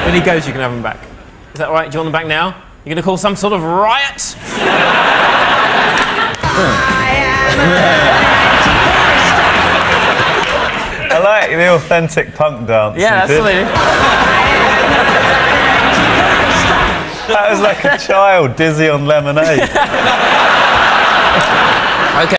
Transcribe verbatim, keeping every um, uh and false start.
When he goes, you can have them back. Is that all right? Do you want them back now? You're going to call some sort of riot? I like the authentic punk dance. Yeah, absolutely. That was like a child dizzy on lemonade.